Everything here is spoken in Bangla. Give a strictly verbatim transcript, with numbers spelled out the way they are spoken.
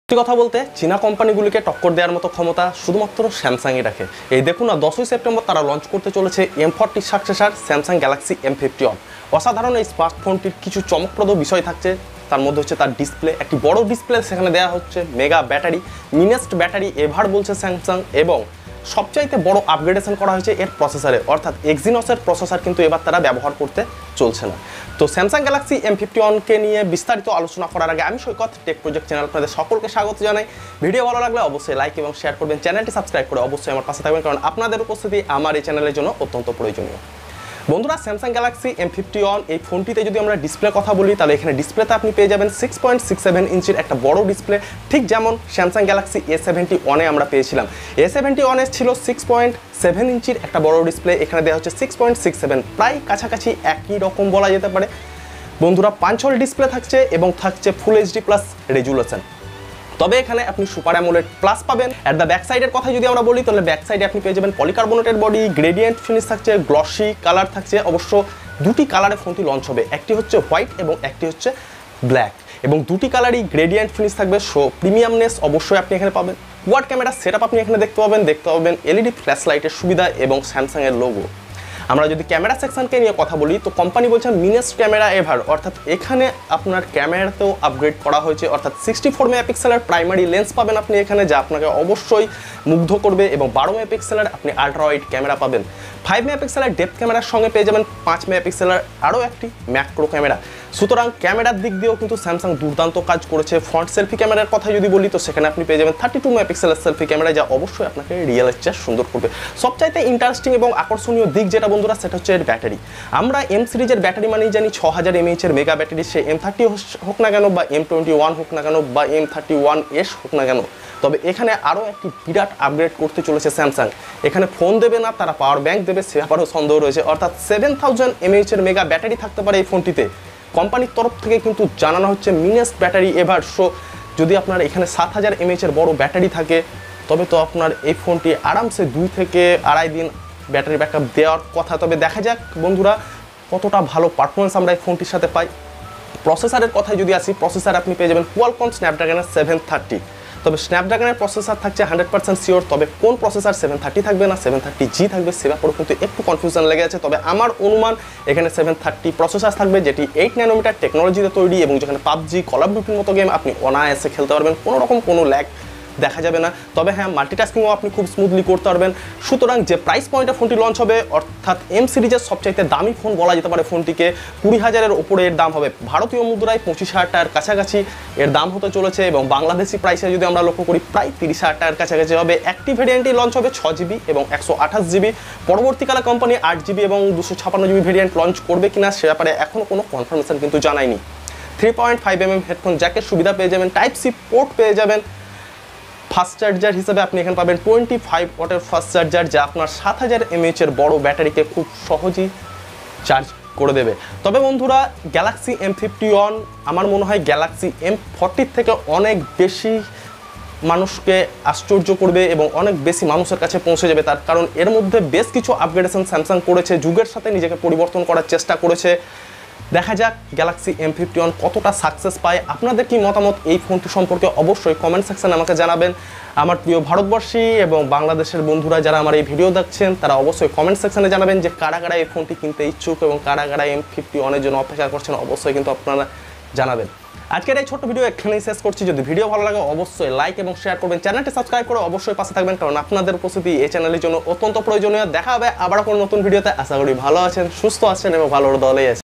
কথা বলতে চীনা কোম্পানিগুলিকে টক্কর দেওয়ার মতো ক্ষমতা শুধুমাত্র স্যামসাংই রাখে। এই দেখুন না, দশই সেপ্টেম্বর তারা লঞ্চ করতে চলেছে M forty successor Samsung Galaxy M fifty one. অসাধারণ এই স্মার্টফোনটির কিছু চমকপ্রদ বিষয় থাকছে, তার মধ্যে হচ্ছে তার ডিসপ্লে, একটি বড় ডিসপ্লে, সেখানে দেওয়া হচ্ছে mega battery, meanest battery ever বলছে স্যামসাং, এবং সবচাইতে বড় আপগ্রেডেশন করা হয়েছে এর প্রসেসরে, অর্থাৎ এক্সিনসের প্রসেসর কিন্তু এবার তারা ব্যবহার করতে চলছে না। তো স্যামসাং গ্যালাক্সি এম ফিফটি ওয়ানকে নিয়ে বিস্তারিত আলোচনা করার আগে আমি সৈকত টেক প্রজেক্ট চ্যানেল আপনাদের সকলকে স্বাগত জানাই। ভিডিও ভালো লাগলে অবশ্যই লাইক এবং শেয়ার করবেন, চ্যানেলটি সাবস্ক্রাইব করে অবশ্যই আমার পাশে থাকবেন, কারণ আপনাদের উপস্থিতি আমার এই চ্যানেলের জন্য অত্যন্ত প্রয়োজনীয়। বন্ধুরা, Samsung Galaxy M fifty one এই ফোনটিতে যদি আমরা ডিসপ্লে কথা বলি, তাহলে এখানে ডিসপ্লেতে আপনি পেয়ে যাবেন সিক্স পয়েন্ট সিক্স সেভেন ইঞ্চির একটা বড় ডিসপ্লে, ঠিক যেমন স্যামসাং গ্যালাক্সি এ সেভেন্টি ওয়ানে আমরা পেয়েছিলাম। এ সেভেন্টি ওয়ানে ছিল সিক্স পয়েন্ট সেভেন ইঞ্চির একটা বড় ডিসপ্লে, এখানে দেওয়া হচ্ছে সিক্স পয়েন্ট সিক্স সেভেন, প্রায় কাছাকাছি একই রকম বলা যেতে পারে। বন্ধুরা, পাঁচ হল ডিসপ্লে থাকছে এবং থাকছে ফুল এইচডি প্লাস রেজুলেশন, তবে এখানে আপনি সুপার অ্যামোলেড প্লাস পাবেন। অ্যাট দ্য ব্যাক সাইডের কথা যদি আমরা বলি, তাহলে ব্যাক সাইডে আপনি পেয়ে যাবেন পলিকার্বনেটেড বডি, গ্রেডিয়েন্ট ফিনিশ থাকছে, গ্লসি কালার থাকছে। অবশ্য দুটি কালারে ফোনটি লঞ্চ হবে, একটি হচ্ছে হোয়াইট এবং একটি হচ্ছে ব্ল্যাক, এবং দুটি কালারই গ্রেডিয়েন্ট ফিনিশ থাকবে। সো প্রিমিয়ামনেস অবশ্যই আপনি এখানে পাবেন। কোয়াড ক্যামেরা সেটআপ আপনি এখানে দেখতে পাবেন, দেখতে পাবেন এলইডি ফ্ল্যাশ লাইটের সুবিধা এবং স্যামসাংয়ের লোগো। আমরা যদি ক্যামেরা সেকশনকে নিয়ে কথা বলি, তো কোম্পানি বলছে মিনেস্ট ক্যামেরা এভার, অর্থাৎ এখানে আপনার ক্যামেরাতেও আপগ্রেড করা হয়েছে, অর্থাৎ সিক্সটি ফোর মেগাপিক্সেলের প্রাইমারি লেন্স পাবেন আপনি এখানে, যা আপনাকে অবশ্যই মুগ্ধ করবে, এবং বারো মেগাপিক্সেলের আপনি আল্ট্রা ওয়াইড ক্যামেরা পাবেন। ফাইভ মেগাপিক্সেলের ডেপথ ক্যামেরার সঙ্গে পেয়ে যাবেন পাঁচ মেগাপিক্সেলের আরও একটি ম্যাক্রো ক্যামেরা। সুতরাং ক্যামেরার দিক দিয়েও কিন্তু স্যামসাং দুর্দান্ত কাজ করেছে। ফ্রন্ট সেলফি ক্যামেরার কথা যদি বলি, তো সেখানে আপনি পেয়ে যাবেন থার্টি টু মেগাপিক্সেলের সেলফি ক্যামেরা, যা অবশ্যই আপনাকে রিয়েলের চেয়ে সুন্দর করবে। সবচাইতে ইন্টারেস্টিং এবং আকর্ষণীয় দিক যেটা বন্ধুরা, সেটা হচ্ছে এর ব্যাটারি। আমরা এম সিরিজের ব্যাটারি মানেই জানি ছ হাজার এমএইচের মেগা ব্যাটারি, সে এম থার্টি হোক না কেন, বা এম টোয়েন্টি ওয়ান হোক না কেন, বা এম থার্টি ওয়ান এস হোক না কেন। তবে এখানে আরও একটি বিরাট আপগ্রেড করতে চলেছে স্যামসাং। এখানে ফোন দেবে না, তারা পাওয়ার ব্যাঙ্ক দেবে, সে ব্যাপারেও সন্দেহ রয়েছে, অর্থাৎ সেভেন থাউজেন্ড এমএইচের মেগা ব্যাটারি থাকতে পারে এই ফোনটিতে। কোম্পানির তরফ থেকে কিন্তু জানানো হচ্ছে মিনেস্ট ব্যাটারি এভার। সো যদি আপনার এখানে সাত হাজার এমএইচের বড় ব্যাটারি থাকে, তবে তো আপনার এই ফোনটি আরামসে দুই থেকে আড়াই দিন ব্যাটারি ব্যাকআপ দেওয়ার কথা। তবে দেখা যাক বন্ধুরা কতটা ভালো পারফরমেন্স আমরা এই ফোনটির সাথে পাই। প্রসেসরের কথায় যদি আসি, প্রসেসর আপনি পেয়ে যাবেন কোয়ালকম স্ন্যাপড্রাগনের সেভেন থার্টি, তবে স্ন্যাপড্রাগনের প্রসেসর থাকছে হান্ড্রেড পার্সেন্ট শিওর, তবে কোন প্রসেসর সেভেন থার্টি থাকবে না সেভেন থার্টি জি থাকবে সে ব্যাপারে কিন্তু একটু কনফিউশন লেগে আছে। তবে আমার অনুমান এখানে সেভেন থার্টি প্রসেসর থাকবে, যেটি এইট ন্যানোমিটার টেকনোলজিতে তৈরি, এবং যেখানে পাবজি, কল অফ ডিউটির মতো গেম আপনি অনায়াসে খেলতে পারবেন, কোনো রকম কোনো ল্যাগ দেখা যাবে না। তবে হ্যাঁ, মাল্টিটাস্কিংও আপনি খুব স্মুথলি করতে পারবেন। সুতরাং যে প্রাইস পয়েন্টে ফোনটি লঞ্চ হবে, অর্থাৎ এম সিরিজের সবচাইতে দামি ফোন বলা যেতে পারে ফোনটিকে, কুড়ি হাজারের ওপরে এর দাম হবে। ভারতীয় মুদ্রায় পঁচিশ হাজার টাকার কাছাকাছি এর দাম হতে চলেছে, এবং বাংলাদেশি প্রাইসে যদি আমরা লক্ষ্য করি, প্রায় তিরিশ হাজার টাকার কাছাকাছি হবে। একটি ভেরিয়েন্টই লঞ্চ হবে ছ জিবি এবং একশো আঠাশ জিবি। পরবর্তীকালে কোম্পানি আট জিবি এবং দুশো ছাপান্ন জিবি ভেরিয়েন্ট লঞ্চ করবে কিনা সে ব্যাপারে এখনও কোনো কনফার্মেশন কিন্তু জানায়নি। Three point five M M headphone জ্যাকের সুবিধা পেয়ে যাবেন, টাইপ সি পোর্ট পেয়ে যাবেন। ফাস্ট চার্জার হিসেবে আপনি এখানে পাবেন টোয়েন্টি ফাইভ ওয়াটের ফাস্ট চার্জার, যা আপনার সাত হাজার এমএইচের বড় ব্যাটারিকে খুব সহজেই চার্জ করে দেবে। তবে বন্ধুরা, গ্যালাক্সি এম ফিফটি ওয়ান আমার মনে হয় গ্যালাক্সি এম ফর্টির থেকে অনেক বেশি মানুষকে আশ্চর্য করবে এবং অনেক বেশি মানুষের কাছে পৌঁছে যাবে, তার কারণ এর মধ্যে বেশ কিছু আপগ্রেডেশন স্যামসাং করেছে, যুগের সাথে নিজেকে পরিবর্তন করার চেষ্টা করেছে। দেখা যাক গ্যালাক্সি এম ফিফটি ওয়ান কতটা সাকসেস পায়। আপনাদের কি মতামত এই ফোনটি সম্পর্কে অবশ্যই কমেন্ট সেকশনে আমাকে জানাবেন। আমার প্রিয় ভারতবর্ষী এবং বাংলাদেশের বন্ধুরা যারা আমার এই ভিডিও দেখছেন, তারা অবশ্যই কমেন্ট সেকশনে জানাবেন যে কারা কারা এই ফোনটি কিনতে ইচ্ছুক এবং কারা কারা এম ফিফটি ওয়ানের জন্য অপেক্ষা করছেন, অবশ্যই কিন্তু আপনারা জানাবেন। আজকের এই ছোট্ট ভিডিও এখানেই শেষ করছি। যদি ভিডিও ভালো লাগে অবশ্যই লাইক এবং শেয়ার করবেন, চ্যানেলটি সাবস্ক্রাইব করে অবশ্যই পাশে থাকবেন, কারণ আপনাদের উপস্থিতি এই চ্যানেলের জন্য অত্যন্ত প্রয়োজনীয়। দেখা হবে আবার কোনো নতুন ভিডিওতে। আশা করি ভালো আছেন, সুস্থ আছেন এবং ভালো দলেই আছেন।